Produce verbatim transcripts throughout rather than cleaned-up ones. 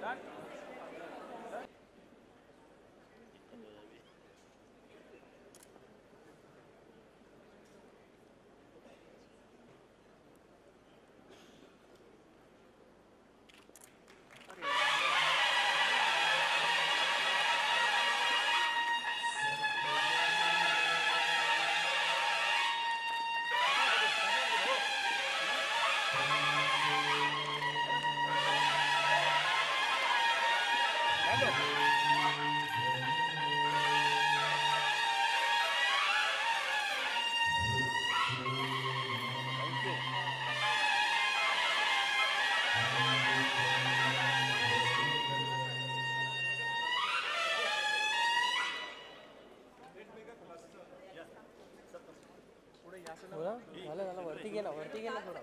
झालं झालं वरती गेला वरती गेला थोडा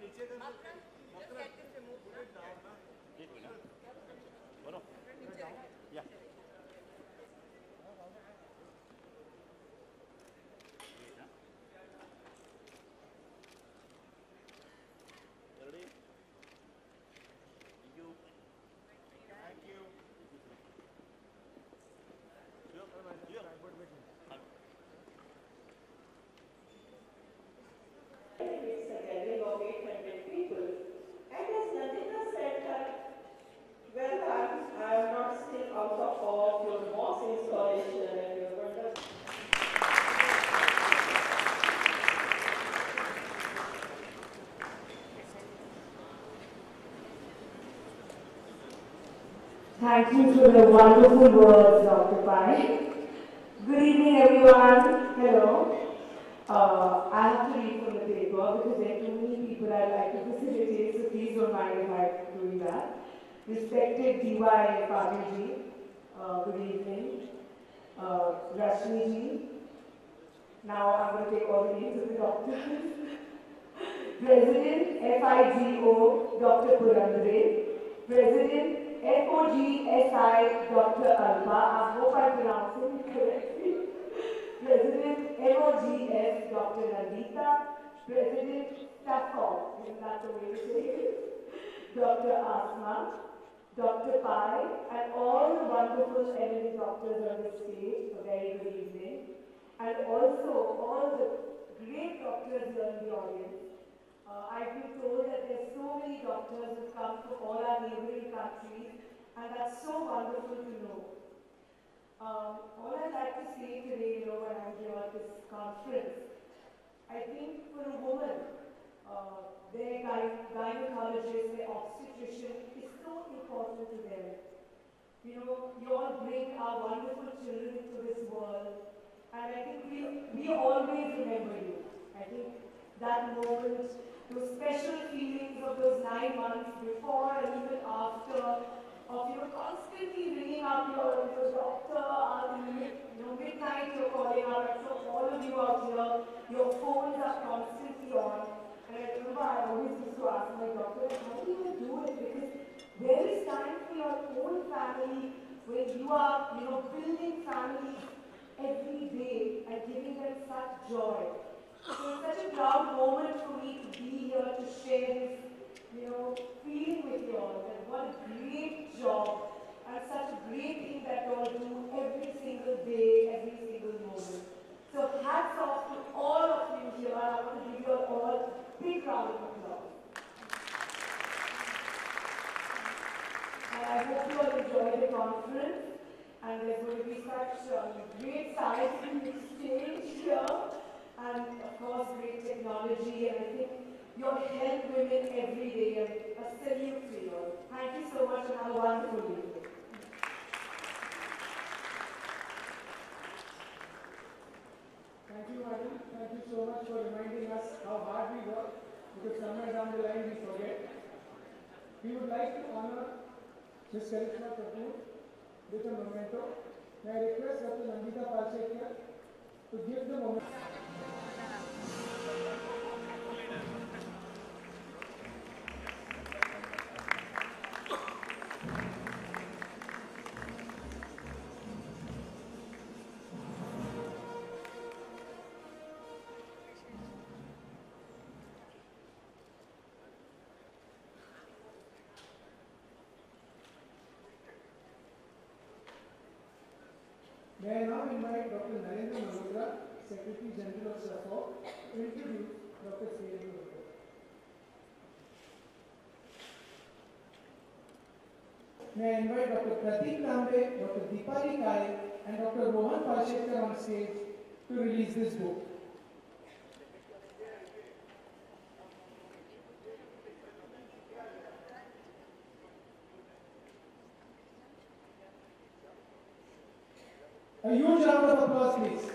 It's a gathering of eight hundred people. And as Nandita said that, well, I'm, I'm not still out of awe of your boss installation and your wonderful. Thank you for the wonderful words, Doctor Pai. Good evening, everyone. Hello. Uh, I have to read from the paper because there are too many people I'd like to facilitate, so please don't mind if I'm doing that. Respected D Y Patilji, uh, good evening. Uh, Rashmi ji. Now I'm going to take all the names of the doctors. President F I G O, Doctor Purandare. President F O G S I, Doctor Alba. I hope I'm pronouncing it correctly. President M O G S, Doctor Nandita. President STAFCOM, isn't that the way to say it? Doctor Asma, Doctor Pai, and all the wonderful eminent doctors on the stage, a very good evening. And also all the great doctors here in the audience. Uh, I've been told that there's so many doctors who come from all our neighboring countries, and that's so wonderful to know. Um, all I'd like to say today, you know, when I'm here at this conference, I think for a woman, uh, their gyne gynecologist, their obstetrician is so important to them. You know, you all bring our wonderful children into this world, and I think we, we always remember you. I think that moment, those special feelings of those nine months before and even after, of you know, constantly ringing up your, your doctor, uh, in the you know, midnight you're calling out, I'm sure all of you out here, your phones are constantly on. And I remember I always used to ask my doctor, how do you do it? Because there is time for your own family when you are, you know, building families every day and giving them such joy. So it's such a proud moment for me to be here to share this, you know, feeling with you all. And what a great job and such a great thing that you all do every single day, every single moment. So hats off to all of you here. I want to give you all a big round of applause. And I hope you all enjoy the conference. And there's going to be such uh, great sights in the exchange here. And of course, great technology, and I think you'll help women every day, and a salute to you all. Thank you so much, and have a wonderful evening. Thank you, madam. Thank you so much for reminding us how hard we work, because somewhere down the line we forget. We would like to honor Miz Karishma Kapoor with a memento. May I request Doctor Nandita Palshetkar to give the memento. May I now invite Doctor Narendra Malhotra, Secretary General of SAFOG, to introduce Doctor Sejal Malhotra. May I invite Doctor Pratik Tambe, Doctor Deepali Kai, and Doctor Rohan Palshetkar on stage to release this book. A huge round of applause, please.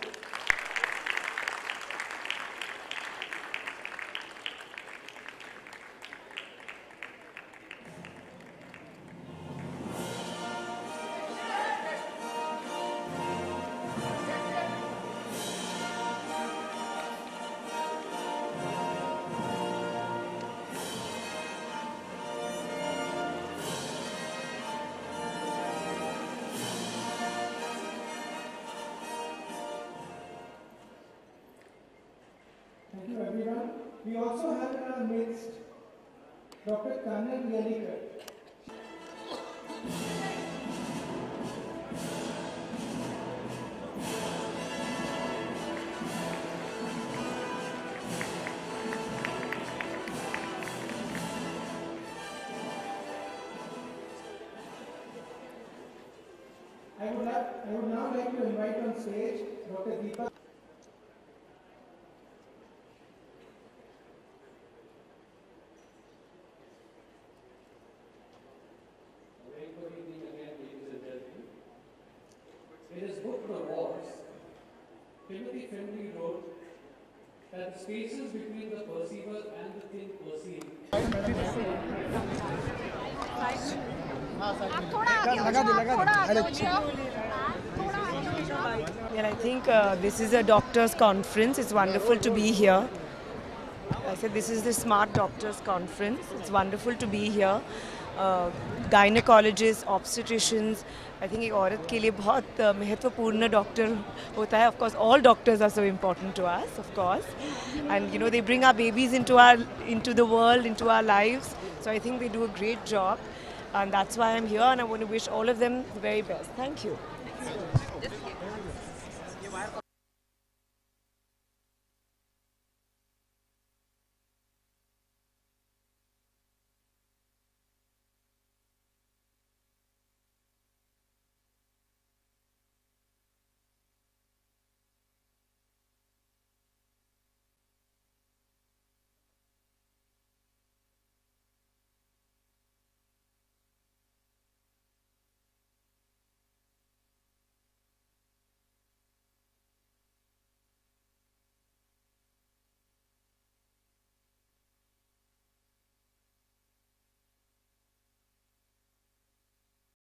Thank you, everyone. We also have in our midst Doctor Kannan Yalikar. I would, like, I would now like to invite on stage Doctor Deepa. In his book The Wars, Timothy Findley wrote that the spaces between the perceiver and the thing perceived. Well, I think uh, this is a doctor's conference. It's wonderful to be here. I said this is the Smart Doctors Conference. It's wonderful to be here. Uh, gynecologists, obstetricians, I think एक औरत के लिए बहुत महत्वपूर्ण doctor होता है. Of course, all doctors are so important to us, of course. And you know, they bring our babies into our into the world, into our lives. So I think they do a great job. And that's why I'm here, and I want to wish all of them the very best. Thank you.